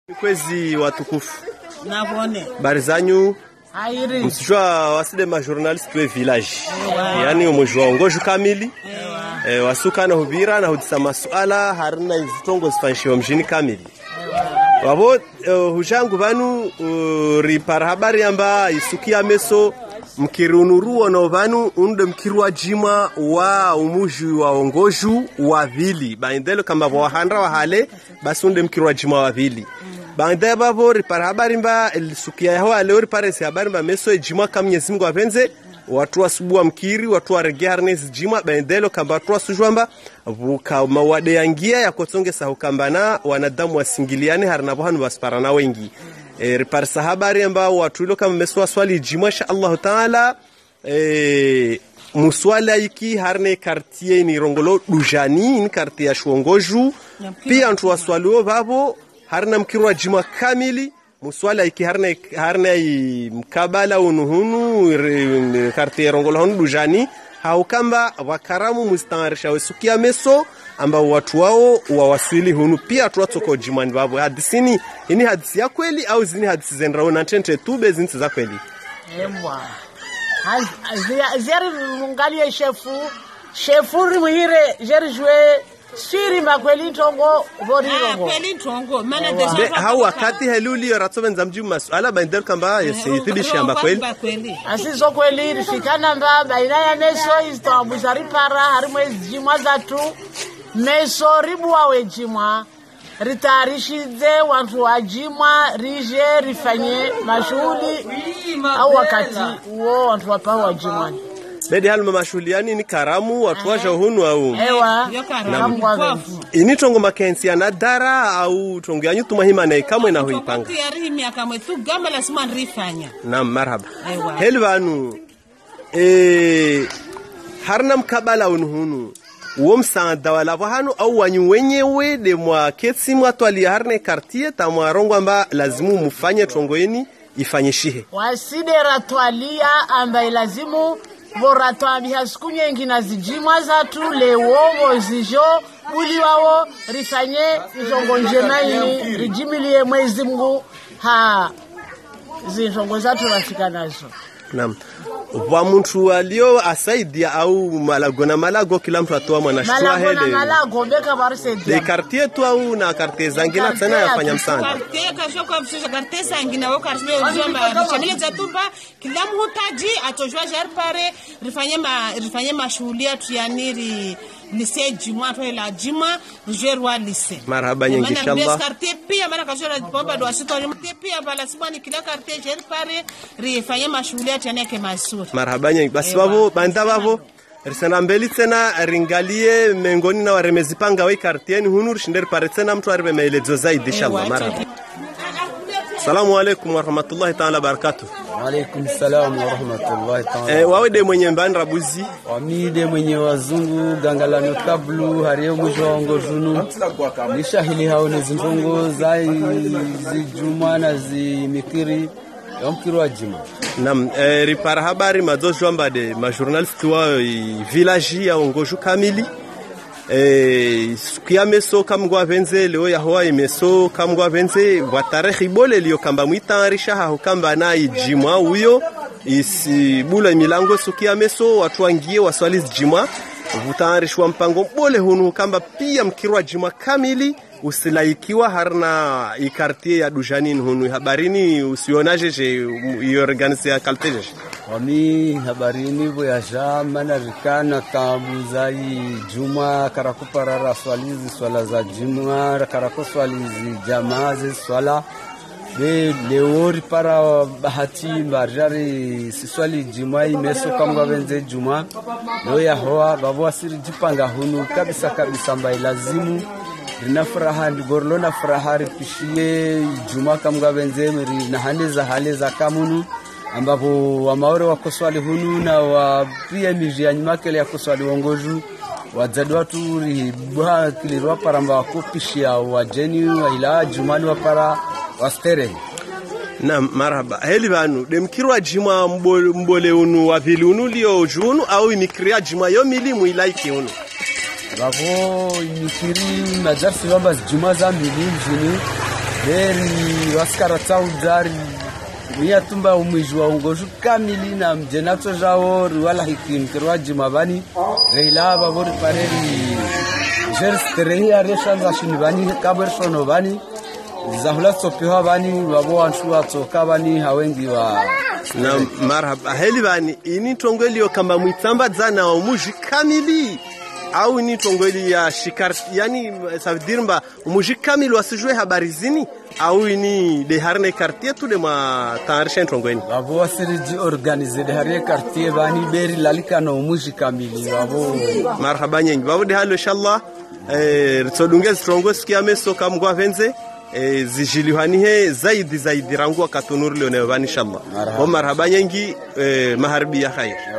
Kwezi watukufu nabone barizanyu hairi msijua waside ma journalist we village yani umujua ngoju kamili wasuka na hubira na hudisa masuala harina izitongo zifanishiwa mjini kamili wabo hujangu banu ripara habari amba isukia meso mkirunuruo no banu unde mkirwa jima wa umuju wa ongoju wa vili baindelo kama wahandra wa hale basi unde mkirwa jima wa vili banda babo ripara habari mba sukia yao leo ripara si habari mba meso ejima kama Mwenyezi Mungu apenze watu wasubua mkiri watu warege harness jima baindelo kamba watu wasujwamba buka mawade yangia ya kotonge sahukambana wanadamu wasingiliane harina bohanu basparana wengi ripara habari mba watu ilo kama meso swali jima insha Allah taala muswala iki harne quartier ni rongolo dujani ni quartier ya Shwongoju pia ntu waswalio babo harna mkirwa jima kamili muswala iki harna mkabala unuhunu quartier rongolo hunu dujani haukamba wakaramu mustarisha wesukia meso amba watu wao wawasili hunu pia tuwatoko jimani babo hadisini ini hadisi ya kweli au zini hadisi zenrao na tente tube zinti za kweli emwa zeri mungalie shefu rimuhire jeri jwe siri makweli ntongo borirongo kweli ntongo maana desha hao wakati heluli ratsovenza mjimu masuala baindel kamba yesithibisha amba kweli asizo kweli rifikana mba baina ya meso istambuza ripara harimwe jimwa zatu meso ribu wawe jimwa ritarishize wantu wajimwa rije rifanye mashuhuli au wakati uo wantu wapawa wajimwani bedi halma mashuliani ni karamu watu waja hunu au ewa karamu kwa ini tongo makensi na dara au tongo yanyu tumahima na ikamwe na huipanga yarimi akamwe tu gamba lazima nrifanya naam marhaba helvanu harna mkabala unhunu uo msanda wala bahanu au wanyu wenyewe de mwa ketsi mwa twali harne quartier tamwa rongo amba lazimu mufanye tongo yeni ifanyishihe wasidera twalia amba lazimu voratwambi hasikunye ngina zijimwa zatu lewo zijo buli wao rifanye njongo njema hii rijimilie Mwenyezi Mungu zinjongo zatu rafika nazo naam wa mtu alio asaidia au malago kila mtu atoa mwanashtua hele malago beka barsaidia de quartier tu au na quartier zangina tena yafanya msanda quartier kasho kwa msisha quartier zangina wao quartier uzomba chamile zatuba kila mhutaji atojwa jar pare rifanye mashuhulia tu yaniri lycée juma to la juma jerwa lycée marhaba nyingi inshallah quartier pia mara kasho la bomba do asito pia bala sibani kila quartier jar pare rifanye mashuhulia tu yaneke masu marhaba nyingi basi babo banda babo risana mbeli tena ringalie mengoni na waremezipanga we quartier hunu shinder pare tena mtu arbe maelezo zaidi inshallah marhaba Assalamu alaykum wa rahmatullahi ta'ala barakatuh. Wa alaykum salam wa rahmatullahi ta'ala. Wawe de mwenye mbandra buzi. Wami de mwenye wazungu gangalano kablu hariyo mjongo junu. Nishahili hao ne zinjongo zai zijuma na zimikiri yomkiro ajima. Nam ripara habari mazozo amba de ma journalist wa village ya ongoju kamili. Sukia meso kamgwa venze leo ya hoa imeso kamgwa venze watarehi bole liyo kamba mwitarisha hukamba na ijimwa uyo isi bula milango sukia meso watu wangie waswali jimwa vutarishwa mpango bole hunu kamba pia mkirwa jimwa kamili usilaikiwa harna ikartie ya dujanin hunu habarini usionaje je organize ya kalteje wami habarini voyaja mana rikana kabuzai juma karakuparara swalizi swala za juma karakuswalizi jamazi swala de leori para bahati mbarjari siswali juma imeso kamwa benze juma leo ya hoa babu asiri jipanga hunu kabisa mbai lazimu rina furaha ndigorlo na furaha ripishie juma kamwa benze meri na hale za kamunu ambapo wamaore wako swali hunu na wa pia miji nyuma kile ya kuswali wongoju wazadi watu ribwa kilirwa paramba wakopishia wajeni wa ila jumani wa para wastere na marhaba heli banu demkirwa jima mbole unu wa vili unu lio junu au imikria jima yo milimu ilaiki unu bako imikiri na jarsi baba juma za milimu jini beri waskara taudari mia tumba umijwa ungoju kamili na mjenato jao wala hikim kirwaji mabani reila babor pareri jersterehi areshanza shinibani kabersono bani zahula tsopiwa bani babo anshuwa tsoka bani hawengi wa na marhaba heli bani ini tongwelio kamba mwitamba zana umuji kamili au ni tongweli ya shikar yani savidirmba umuji kamili wasijue habari zini au ini de harne quartier tu de ma tarisha tongweni babo wasiriji organize de harne quartier bani beri lalika no umuji kamili babo marhaba nyengi babo de halo inshallah ritodungezi tongos kiameso kamgwa venze zijiliwanihe zaidi rangu akatunuri leo ne inshallah. Marhaba nyengi maharbi ya khair.